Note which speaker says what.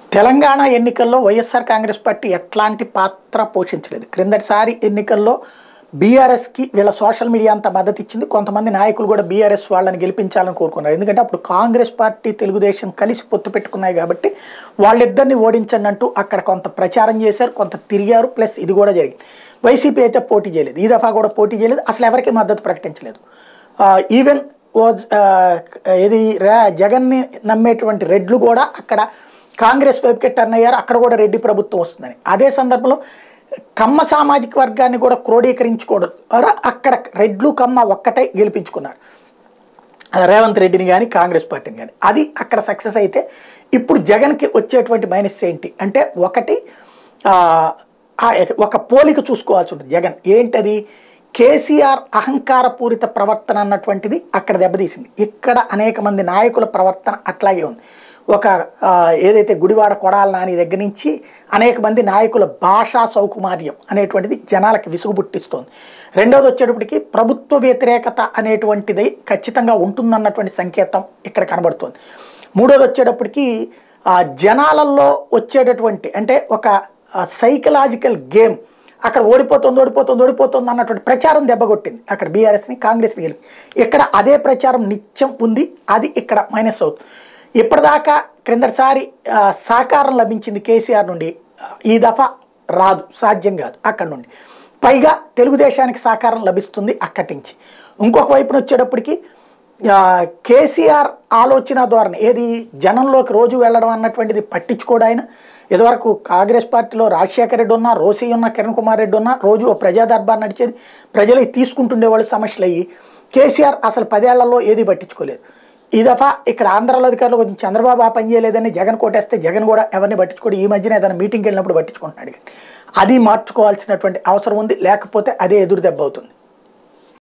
Speaker 1: తెలంగాణ ఎన్నికల్లో వైఎస్ఆర్ కాంగ్రెస్ పార్టీ ఎట్లాంటి పాత్ర పోషించలేదు. క్రిందటిసారి ఎన్నికల్లో బీఆర్ఎస్కి వీళ్ళ సోషల్ మీడియా అంతా మద్దతు ఇచ్చింది. కొంతమంది నాయకులు కూడా బీఆర్ఎస్ వాళ్ళని గెలిపించాలని కోరుకున్నారు. ఎందుకంటే అప్పుడు కాంగ్రెస్ పార్టీ తెలుగుదేశం కలిసి పొత్తు పెట్టుకున్నాయి కాబట్టి వాళ్ళిద్దరిని ఓడించండి అంటూ అక్కడ కొంత ప్రచారం చేశారు, కొంత తిరిగారు. ప్లస్ ఇది కూడా జరిగింది. వైసీపీ అయితే పోటీ చేయలేదు, ఈ దఫా కూడా పోటీ చేయలేదు, అసలు ఎవరికి మద్దతు ప్రకటించలేదు. ఈవెన్ ఇది జగన్ని నమ్మేటువంటి రెడ్లు కూడా అక్కడ కాంగ్రెస్ వైపుకే టర్న్ అయ్యారు. అక్కడ కూడా రెడ్డి ప్రభుత్వం వస్తుందని. అదే సందర్భంలో కమ్మ సామాజిక వర్గాన్ని కూడా క్రోడీకరించుకోవడం ద్వారా అక్కడ రెడ్లు కమ్మ ఒక్కటే గెలిపించుకున్నారు, రేవంత్ రెడ్డిని కానీ కాంగ్రెస్ పార్టీని కానీ. అది అక్కడ సక్సెస్ అయితే ఇప్పుడు జగన్కి వచ్చేటువంటి మైనస్ ఏంటి అంటే, ఒకటి ఒక పోలిక చూసుకోవాల్సి ఉంటుంది. జగన్ ఏంటది, కేసీఆర్ అహంకారపూరిత ప్రవర్తన అన్నటువంటిది అక్కడ దెబ్బతీసింది. ఇక్కడ అనేక మంది నాయకుల ప్రవర్తన అట్లాగే ఉంది. ఒక ఏదైతే గుడివాడ కొడాల నాని దగ్గర నుంచి అనేక మంది నాయకుల భాషా సౌకుమార్యం అనేటువంటిది జనాలకి విసుగు పుట్టిస్తోంది. రెండవది వచ్చేటప్పటికి ప్రభుత్వ వ్యతిరేకత అనేటువంటిది ఖచ్చితంగా ఉంటుందన్నటువంటి సంకేతం ఇక్కడ కనబడుతోంది. మూడోది వచ్చేటప్పటికి జనాలలో వచ్చేటటువంటి అంటే ఒక సైకలాజికల్ గేమ్ అక్కడ ఓడిపోతుంది అన్నటువంటి ప్రచారం దెబ్బకొట్టింది అక్కడ బీఆర్ఎస్ని కాంగ్రెస్ని గెలిపి. ఇక్కడ అదే ప్రచారం నిత్యం ఉంది, అది ఇక్కడ మైనస్ అవుతుంది. ఇప్పటిదాకా క్రిందటిసారి సహకారం లభించింది కేసీఆర్ నుండి, ఈ దఫా రాదు, సాధ్యం కాదు అక్కడ నుండి. పైగా తెలుగుదేశానికి సహకారం లభిస్తుంది అక్కడి నుంచి. ఇంకొక వైపున వచ్చేటప్పటికి కేసీఆర్ ఆలోచన ధోరణి ఏది, జనంలోకి రోజు వెళ్ళడం అన్నటువంటిది పట్టించుకోడు ఆయన. ఇదివరకు కాంగ్రెస్ పార్టీలో రాజశేఖర రెడ్డి ఉన్నా, రోసీ ఉన్నా, కిరణ్ కుమార్ రెడ్డి ఉన్నా, రోజు ఓ ప్రజా దర్బార్ నడిచేది, ప్రజలకి తీసుకుంటుండేవాళ్ళు సమస్యలు అయ్యి. కేసీఆర్ అసలు 10 ఏళ్లలో ఏది పట్టించుకోలేదు. ఈ దఫా ఇక్కడ ఆంధ్రాలో అధికారులు కొంచెం చంద్రబాబు పని చేయలేదని జగన్ కోటేస్తే జగన్ కూడా ఎవరిని పట్టించుకోడు. ఈ మధ్యన ఏదైనా మీటింగ్కి వెళ్ళినప్పుడు పట్టించుకుంటున్నాడు. అది మార్చుకోవాల్సినటువంటి అవసరం ఉంది, లేకపోతే అదే ఎదురు దెబ్బ అవుతుంది.